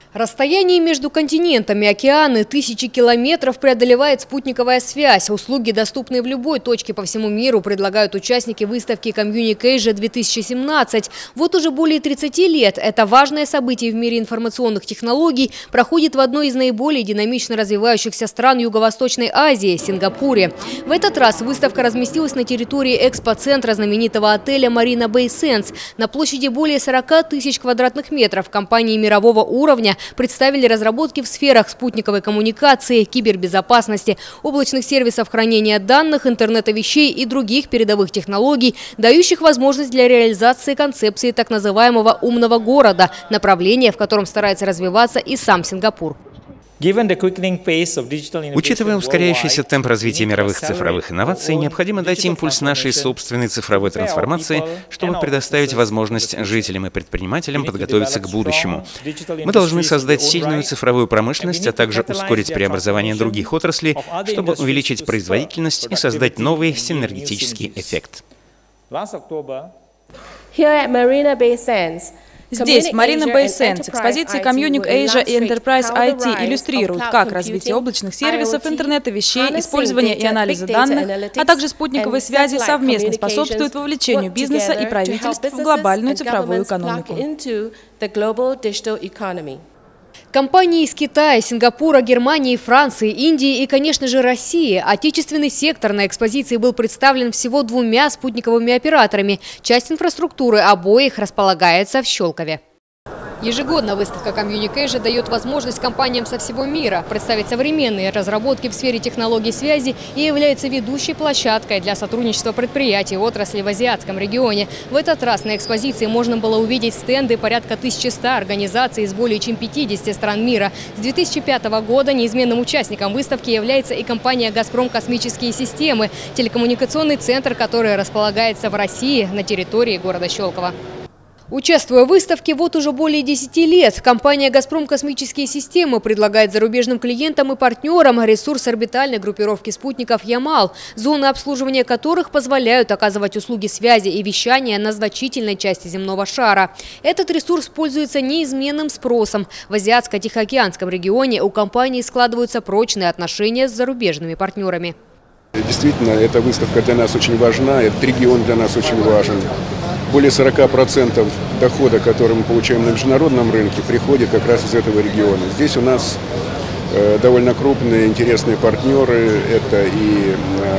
Расстояние между континентами, океаны, тысячи километров преодолевает спутниковая связь. Услуги, доступные в любой точке по всему миру, предлагают участники выставки Communic Asia 2017. Вот уже более 30 лет это важное событие в мире информационных технологий проходит в одной из наиболее динамично развивающихся стран Юго-Восточной Азии – Сингапуре. В этот раз выставка разместилась на территории экспоцентра знаменитого отеля Marina Bay Sands. На площади более 40 тысяч квадратных метров компании мирового уровня представили разработки в сферах спутниковой коммуникации, кибербезопасности, облачных сервисов хранения данных, интернета вещей и других передовых технологий, дающих возможность для реализации концепции так называемого «умного города», направления, в котором старается развиваться и сам Сингапур. Учитывая ускоряющийся темп развития мировых цифровых инноваций, необходимо дать импульс нашей собственной цифровой трансформации, чтобы предоставить возможность жителям и предпринимателям подготовиться к будущему. Мы должны создать сильную цифровую промышленность, а также ускорить преобразование других отраслей, чтобы увеличить производительность и создать новый синергетический эффект. Здесь, в Marina Bay Sands, экспозиции Communic Asia и Enterprise IT иллюстрируют, как развитие облачных сервисов, интернета вещей, использование и анализа данных, а также спутниковой связи совместно способствуют вовлечению бизнеса и правительств в глобальную цифровую экономику. Компании из Китая, Сингапура, Германии, Франции, Индии и, конечно же, России. Отечественный сектор на экспозиции был представлен всего 2 спутниковыми операторами. Часть инфраструктуры обоих располагается в Щелкове. Ежегодно выставка Communic Asia дает возможность компаниям со всего мира представить современные разработки в сфере технологий связи и является ведущей площадкой для сотрудничества предприятий отрасли в азиатском регионе. В этот раз на экспозиции можно было увидеть стенды порядка 1100 организаций из более чем 50 стран мира. С 2005 года неизменным участником выставки является и компания «Газпром Космические системы», телекоммуникационный центр, который располагается в России на территории города Щелково. Участвуя в выставке вот уже более 10 лет, компания «Газпром Космические системы» предлагает зарубежным клиентам и партнерам ресурс орбитальной группировки спутников «Ямал», зоны обслуживания которых позволяют оказывать услуги связи и вещания на значительной части земного шара. Этот ресурс пользуется неизменным спросом. В Азиатско-Тихоокеанском регионе у компании складываются прочные отношения с зарубежными партнерами. Действительно, эта выставка для нас очень важна, этот регион для нас очень важен. Более 40% дохода, который мы получаем на международном рынке, приходит как раз из этого региона. Здесь у нас довольно крупные, интересные партнеры. Это и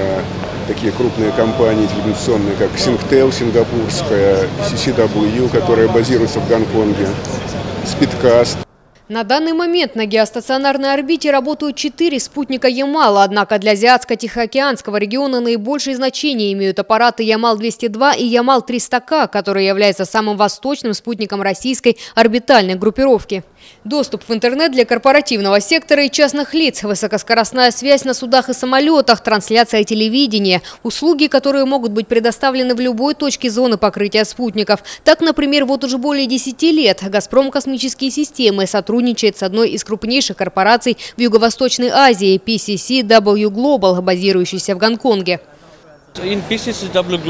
такие крупные компании телекоммуникационные, как Singtel сингапурская, CCW, которая базируется в Гонконге, Speedcast. На данный момент на геостационарной орбите работают 4 спутника «Ямал», однако для Азиатско-Тихоокеанского региона наибольшее значение имеют аппараты «Ямал-202» и «Ямал-300К», которые являются самым восточным спутником российской орбитальной группировки. Доступ в интернет для корпоративного сектора и частных лиц, высокоскоростная связь на судах и самолетах, трансляция телевидения, услуги, которые могут быть предоставлены в любой точке зоны покрытия спутников. Так, например, вот уже более 10 лет «Газпром Космические системы» сотрудничает с одной из крупнейших корпораций в Юго-Восточной Азии – PCCW Global, базирующейся в Гонконге. В PCCW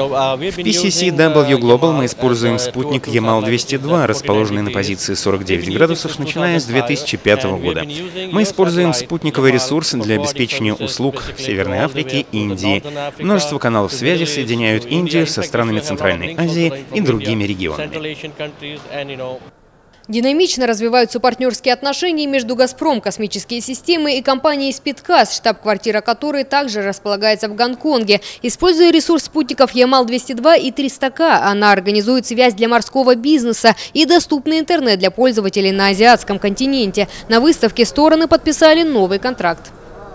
Global мы используем спутник Ямал-202, расположенный на позиции 49 градусов, начиная с 2005 года. Мы используем спутниковый ресурс для обеспечения услуг в Северной Африке и Индии. Множество каналов связи соединяют Индию со странами Центральной Азии и другими регионами. Динамично развиваются партнерские отношения между «Газпром Космические системы» и компанией Speedcast, штаб-квартира которой также располагается в Гонконге. Используя ресурс спутников «Ямал-202» и «300К», она организует связь для морского бизнеса и доступный интернет для пользователей на азиатском континенте. На выставке стороны подписали новый контракт.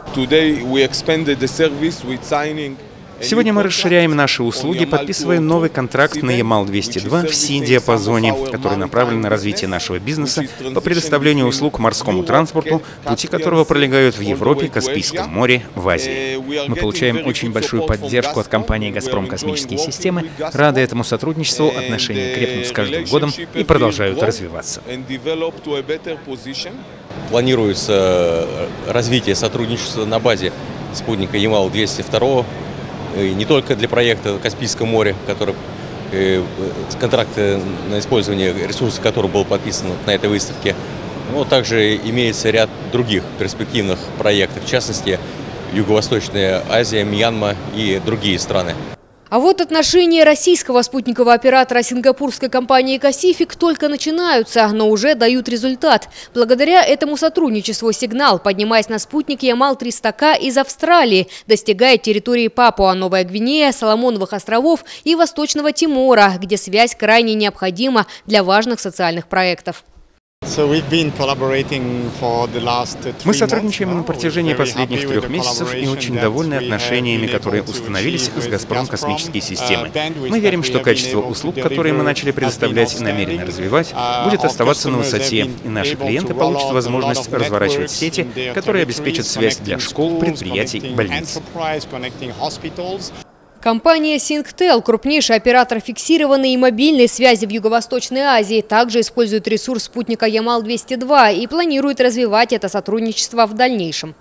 Сегодня мы расширяем наши услуги, подписывая новый контракт на Ямал-202 в Си-диапазоне, который направлен на развитие нашего бизнеса по предоставлению услуг морскому транспорту, пути которого пролегают в Европе, Каспийском море, в Азии. Мы получаем очень большую поддержку от компании «Газпром Космические системы». Рады этому сотрудничеству, отношения крепнут с каждым годом и продолжают развиваться. Планируется развитие сотрудничества на базе спутника Ямал-202, не только для проекта Каспийское море, который контракт на использование ресурсов, который был подписан на этой выставке, Но также имеется ряд других перспективных проектов, в частности, Юго-Восточная Азия, Мьянма и другие страны. А вот отношения российского спутникового оператора сингапурской компании «Касифик» только начинаются, но уже дают результат. Благодаря этому сотрудничеству «Сигнал», поднимаясь на спутник Ямал-300К из Австралии, достигает территории Папуа-Новая Гвинея, Соломоновых островов и Восточного Тимора, где связь крайне необходима для важных социальных проектов. Мы сотрудничаем на протяжении последних 3 месяцев и очень довольны отношениями, которые установились с «Газпром Космические системы». Мы верим, что качество услуг, которые мы начали предоставлять и намерены развивать, будет оставаться на высоте, и наши клиенты получат возможность разворачивать сети, которые обеспечат связь для школ, предприятий, больниц. Компания Singtel, крупнейший оператор фиксированной и мобильной связи в Юго-Восточной Азии, также использует ресурс спутника Ямал-202 и планирует развивать это сотрудничество в дальнейшем.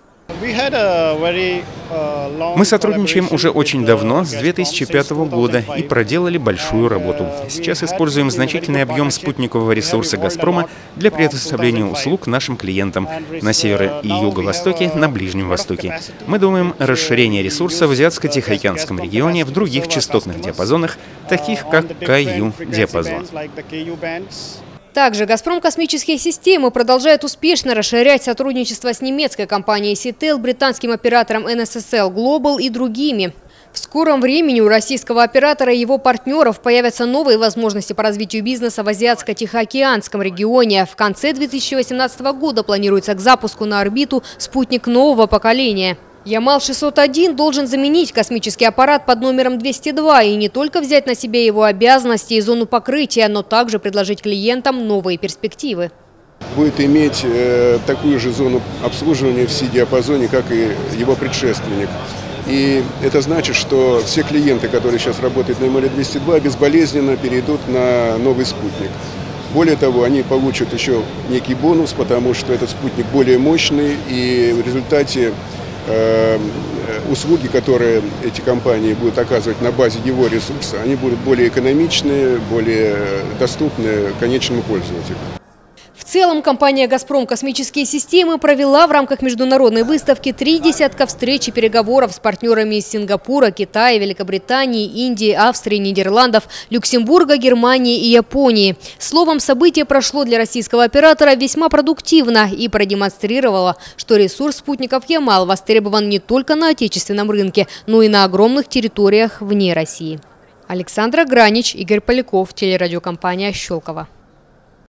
Мы сотрудничаем уже очень давно, с 2005 года, и проделали большую работу. Сейчас используем значительный объем спутникового ресурса «Газпрома» для предоставления услуг нашим клиентам на севере и юго-востоке, на Ближнем Востоке. Мы думаем о расширении ресурса в Азиатско-Тихоокеанском регионе в других частотных диапазонах, таких как КЮ-диапазон. Также «Газпром Космические системы» продолжает успешно расширять сотрудничество с немецкой компанией Сител, британским оператором NSSL Global и другими. В скором времени у российского оператора и его партнеров появятся новые возможности по развитию бизнеса в Азиатско-Тихоокеанском регионе. В конце 2018 года планируется к запуску на орбиту спутник нового поколения. Ямал-601 должен заменить космический аппарат под номером 202 и не только взять на себя его обязанности и зону покрытия, но также предложить клиентам новые перспективы. Будет иметь такую же зону обслуживания в C-диапазоне, как и его предшественник. И это значит, что все клиенты, которые сейчас работают на Ямале-202, безболезненно перейдут на новый спутник. Более того, они получат еще некий бонус, потому что этот спутник более мощный, и в результате услуги, которые эти компании будут оказывать на базе его ресурса, они будут более экономичные, более доступны конечному пользователю. В целом, компания «Газпром Космические системы» провела в рамках международной выставки 3 десятка встреч и переговоров с партнерами из Сингапура, Китая, Великобритании, Индии, Австрии, Нидерландов, Люксембурга, Германии и Японии. Словом, событие прошло для российского оператора весьма продуктивно и продемонстрировало, что ресурс спутников Ямал востребован не только на отечественном рынке, но и на огромных территориях вне России. Александра Гранич, Игорь Поляков, телерадиокомпания «Щелково».